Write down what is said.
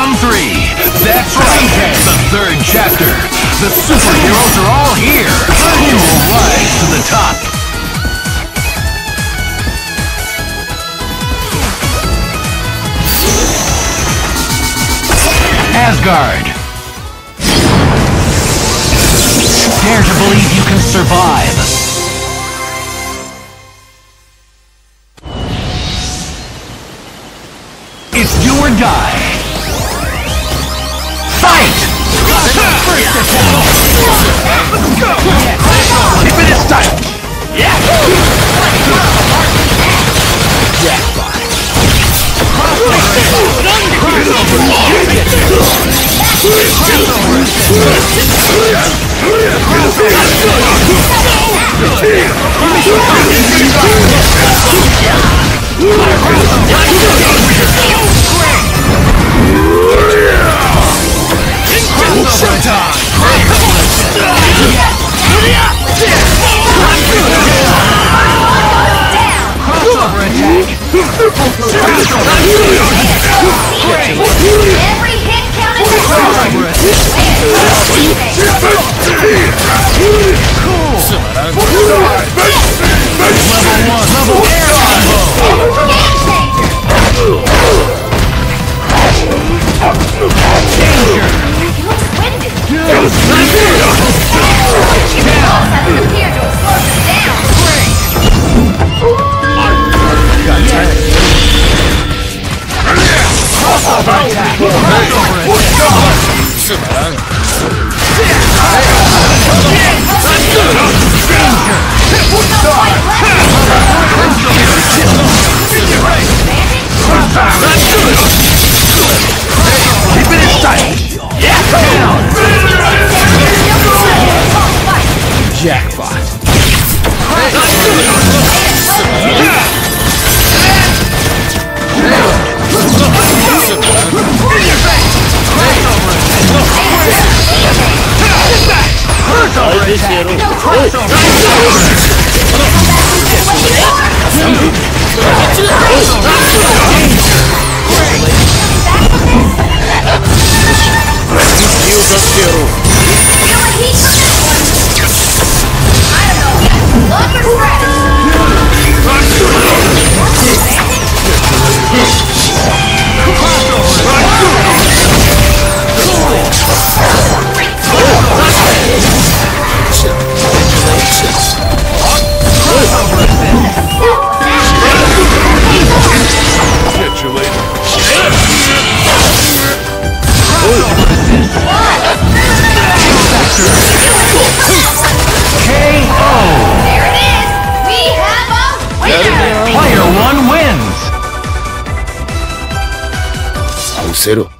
Round 3. That's right. The third chapter. The superheroes are all here. Who will rise to the top? Asgard. Dare to believe you can survive. It's do or die. Fight! First attack! Let's go! Keep it in style! Yeah! Jackpot! Crossover attack! Every hit counted as Cool! Level air combo! Danger! He looks winded. Down! Hasn't appeared to have slowed him down. Crossover attack! Keep it in sight! Jackpot! Player 1 wins! 失せろ。